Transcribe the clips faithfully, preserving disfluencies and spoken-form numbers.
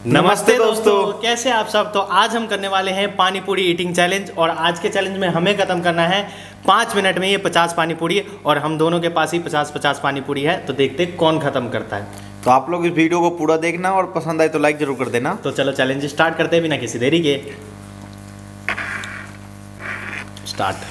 नमस्ते दोस्तों, कैसे आप सब। तो आज हम करने वाले हैं पानी पूरी ईटिंग चैलेंज। और आज के चैलेंज में हमें ख़त्म करना है पाँच मिनट में ये पचास पानी पूरी। और हम दोनों के पास ही पचास पचास पानी पूरी है, तो देखते कौन ख़त्म करता है। तो आप लोग इस वीडियो को पूरा देखना और पसंद आए तो लाइक जरूर कर देना। तो चलो चैलेंज स्टार्ट करते हैं बिना किसी देरी के। स्टार्ट।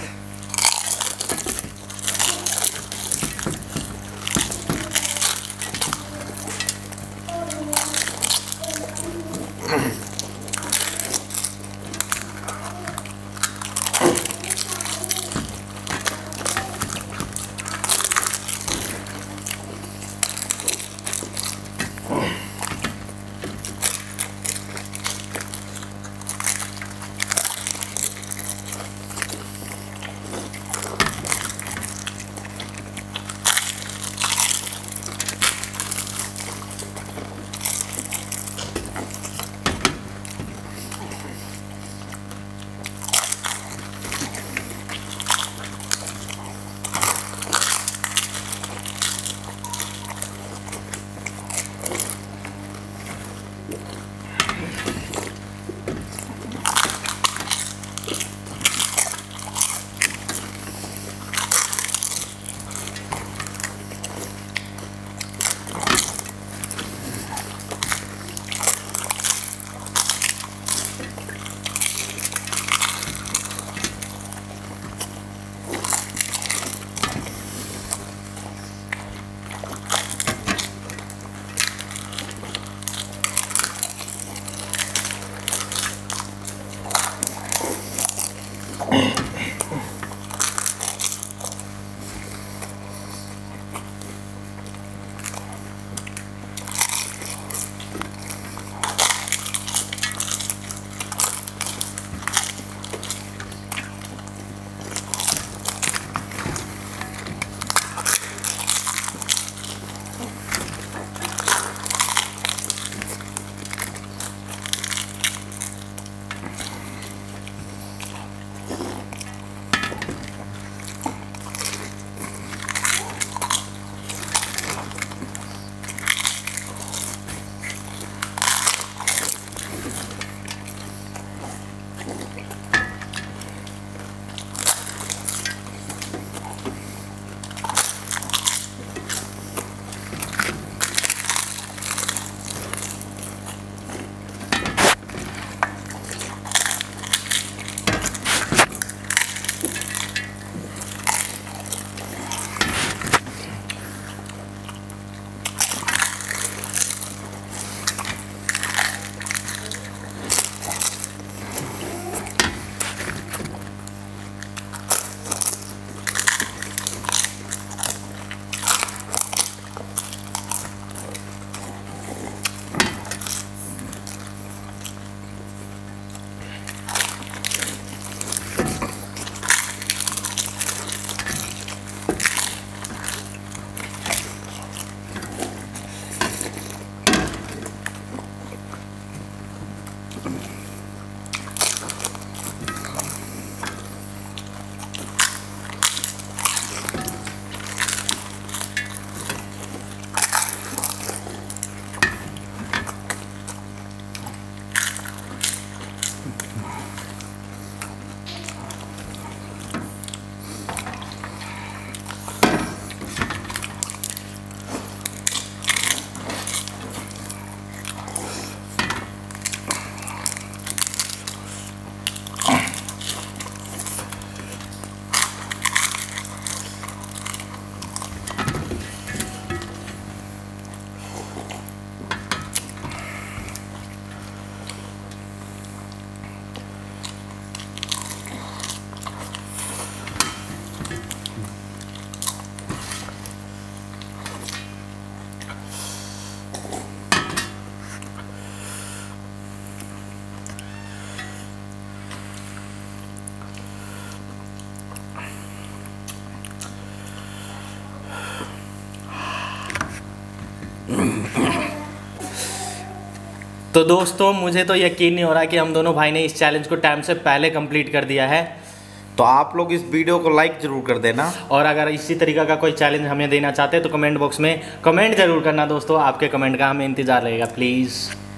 तो दोस्तों, मुझे तो यकीन नहीं हो रहा कि हम दोनों भाई ने इस चैलेंज को टाइम से पहले कंप्लीट कर दिया है। तो आप लोग इस वीडियो को लाइक जरूर कर देना। और अगर इसी तरीका का कोई चैलेंज हमें देना चाहते हैं तो कमेंट बॉक्स में कमेंट जरूर करना दोस्तों। आपके कमेंट का हमें इंतज़ार रहेगा प्लीज़।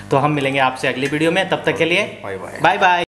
तो हम मिलेंगे आपसे अगली वीडियो में, तब तक के लिए बाय बाय। Bye bye.